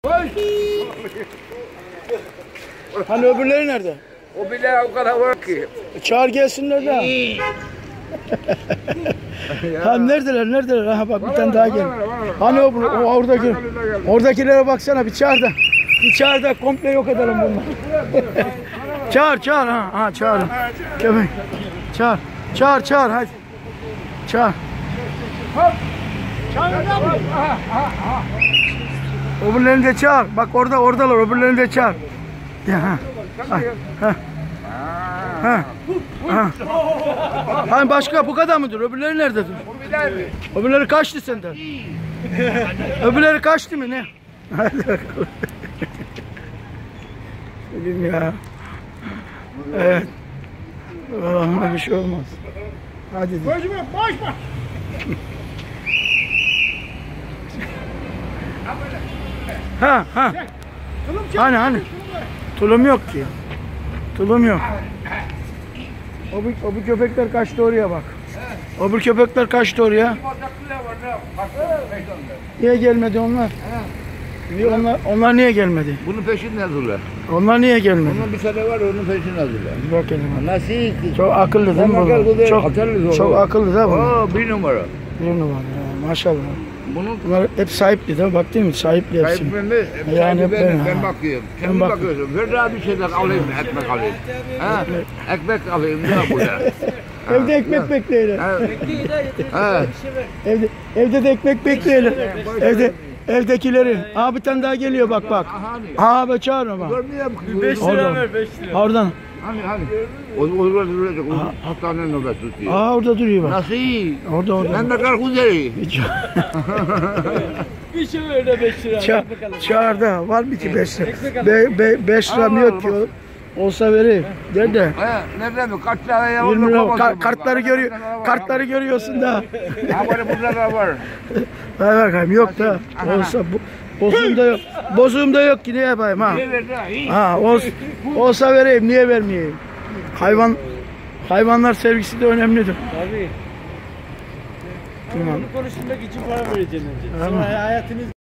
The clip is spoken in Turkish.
Hani öbürleri nerede? O bile o kadar var ki. Çağır gelsinler de. Ha neredeler? Aha bak bir tane daha gel. Hani o oradaki oradakilere baksana bir çağır da. Bir çağır da komple yok edelim bunları. çağır ha çağır. Köpek. Çağır hadi. Çağır. Öbürlerini de çağır. Bak oradalar öbürlerini de çağır. Ya ha. Hani başka bu kadar mıdır? Öbürleri nerededir? Öbürleri kaçtı senden? Öbürleri kaçtı mı ne? Hadi bakalım. Bugün ya. Evet. Allah'ıma bir şey olmaz. Hadi. Boşma. Ha. Hani. Tulum yok ki. Tulum yok. O bu köpekler kaçtı oraya bak. O bu köpekler kaçtı oraya. Niye gelmedi onlar? Onlar niye gelmedi? Bunun peşinden dururlar. Onlar niye gelmedi? Onun bir sene var onun peşinden dururlar. Bak elime. Nasıl? Çok akıllı değil mi bu? Çok akıllı da bu. Bir numara. Bir numara ya, maşallah. Bunlar hep sahipli değil mi? Bak değil mi? Sahipli hepsi. Yani ben bakıyorum. Sen bakıyorsun. Ver daha bir şeyler alayım, ekmek alayım. Ha? Ekmek alayım ne buraya? Evde ekmek bekleyelim. Evde de ekmek bekleyelim. Evdekileri. Abi bir tane daha geliyor bak. Abi çağır ama. 5 lira ver 5 lira. Oradan. Hani. Orada duracak. Hastane nöbet tutuyor. Orada duruyor bak. Nasıl? Orada. Ben de Karkuzeri. Bir şey öyle 5 lira. Çağırda. Var mı ki 5 lira? 5 liram yok ki. Olsa vereyim. Nerede? Nerede mi? Kaç tane ya? 20 lira. Kartları görüyorsun da. Ha böyle burada da var. Hay bakayım yok da. Olsa bozuğumda yok. Bozuğumda yok ki ne yapayım ha? Ha olsa vereyim niye vermeyeyim? Hayvanlar sevgisi de önemlidir. Tabii. Bunu konuşturmak için para vereceğim önce. Sonra hayatınız